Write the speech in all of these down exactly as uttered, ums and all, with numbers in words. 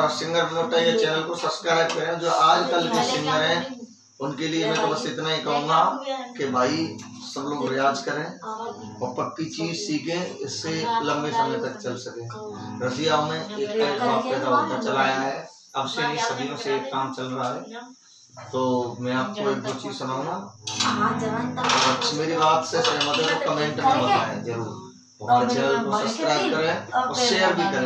Singer मोटा ये channel को सब्सक्राइब करें। जो आजकल के सिंगर हैं उनके लिए मैं तो बस इतना ही कहूँगा कि भाई सब लोग रियाज करें और पक्की चीज सीखें, इससे लंबे समय तक चल सके। रसियाओं में एक बाप पैदा होता चलाया है, अब से नहीं सदियों से एक काम चल रहा है। तो मैं आपको एक दो चीज सुनाऊंगा, मेरी बात से सहमत है तो कमेंट में बताएं जरूर। हमारे चैनल को सब्सक्राइब करें और शेयर भी करें।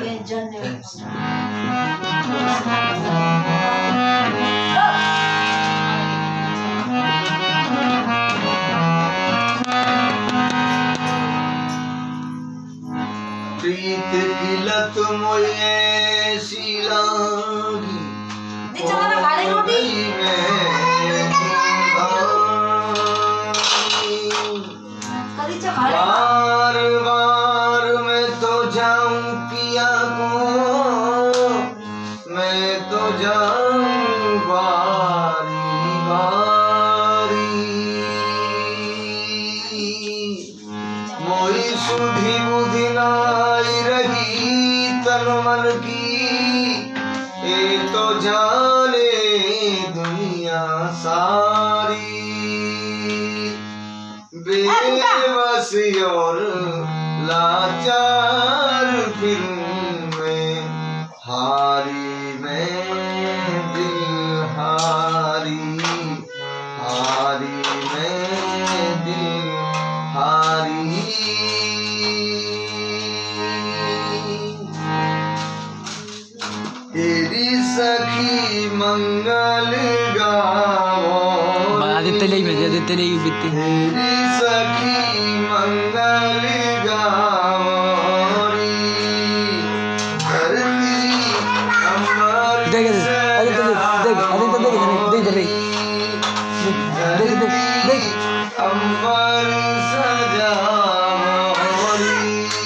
प्रीत की लत मोए ऐसी लागी हो गई मैं बार बार मैं तो जाऊं पिया को, मैं तो जाऊं बारी बारी। मोई सुधी बुद्धि नाई रही तन मन की, ये तो जाने दुनिया सारी। बेबसी और लाचार फिर में हारी मैं दिल हारी, हारी मैं दिल हारी। तेरी सखी मंगल गावो, आदित्य ले भेजे, आदित्य ले बीती। तेरी सखी मंगल गावोरी, धरती अमर देख देख आदित्य देख देख आदित्य देख देख देख देख देख अमर सजावोरी।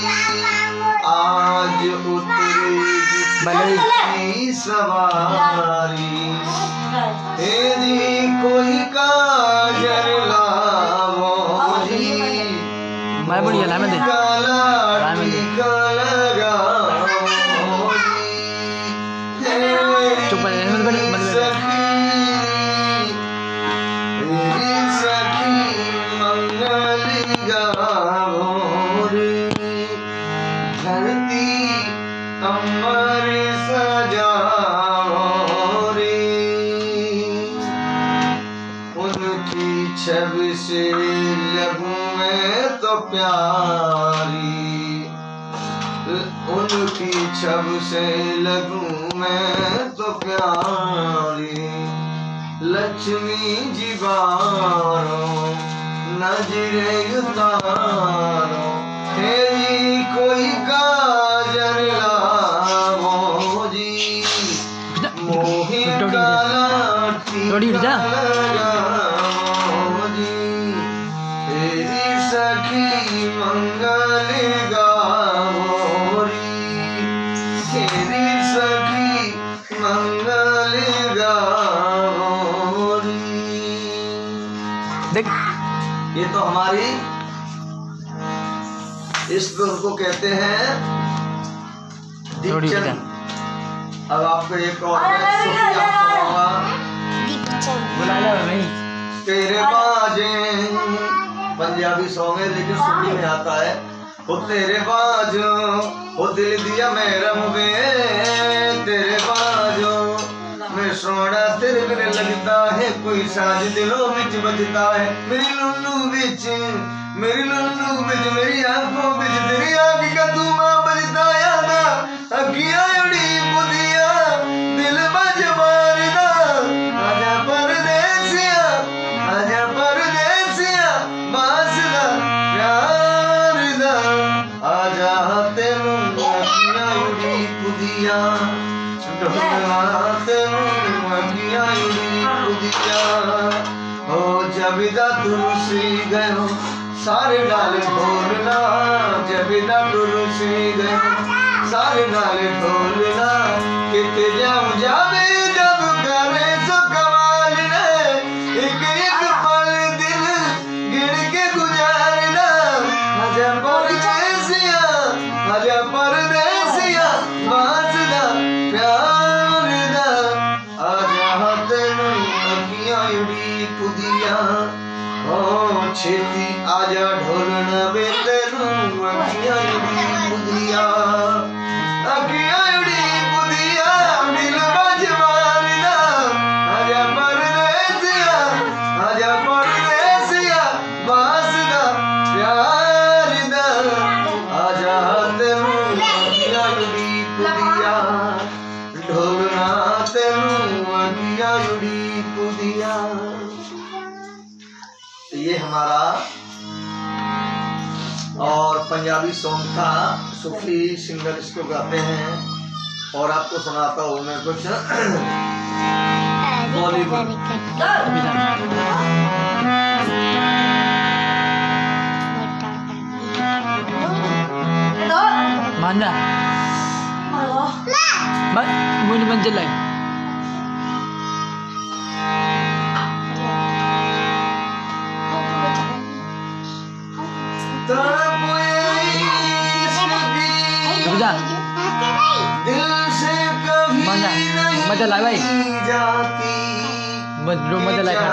आज उतरेगी की सवारी, तेरी कोई काजल लावोरी। मैं बढ़िया ला मैं दे काला टीका लगावोरी। चुप रह मत बन मत सखी तेरी सखी मंगल गावोरी, धरती अमर सजावोरी। उनकी छवि से लगूं मैं तो प्यारी, उनकी छवि से लगूं मैं तो प्यारी। लक्ष्मी जी बारो नजरे उतारो, तेरी कोई काजल लावो जी। मोही काला टीका लगावो जी, तेरी सखी मंगल गावोरी, तेरी सखी मंगल गावोरी। देख ये तो हमारी इस को कहते हैं दीपचंद। अब आपको एक और बुला लो भाई। तेरे बाजे पंजाबी सॉन्ग है लेकिन सुनी में आता है। वो तेरे बाजो वो दिल दिया मेरा मुबे, तेरे बाजो मैं सोना तेरे बिन लगता है, कोई साज दिलों बिच बजता है। मेरी लुल्लू बिच मेरी लुल्लू बिच मेरी आंखों बिच तेरी आंख का धुआं बजता यादा। अखियां उड़ी बुदिया दिल बज मारदा, आजा परदेसिया आजा परदेसिया बासदा प्यार दा। आजा तेनू अखियां उड़ी बुदिया ढोलना तेनू अखियां उड़ी बुदिया। हो जबिदा तुलसी गयो सारे नाल ढोलना, जबिदा तुलसी गयो सारे नाल ढोलना। किते जाऊं जावे जब करे सो कमाल ने, एक एक पल दिन गिन के गुजारना। आजा परदेसिया आजा परदेसिया बासदा प्यार पुदिया हो छेती आजा ढोलन वे तेरू अखिया उड़ी पुदिया अखिया उड़ी पुदिया दिल बजवारदा आजा परदेसिया आजा परदेसिया बासदा प्यार दा आजा तेरू अखिया उड़ी पुदिया ढोलना तेरू अखिया उड़ी पुदिया। ये हमारा और पंजाबी सॉन्ग था। सूफी सिंगर इसको गाते हैं और आपको सुनाता हूँ मैं कुछ Bollywood. mana Mak, muni menjelai. Kerja. Mana? Menjelai baik. Belum menjelai kan?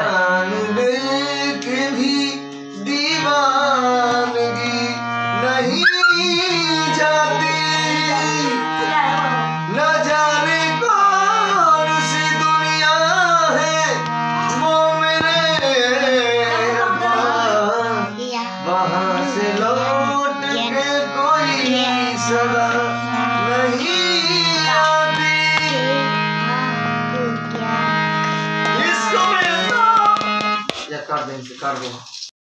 कर दें कर दो।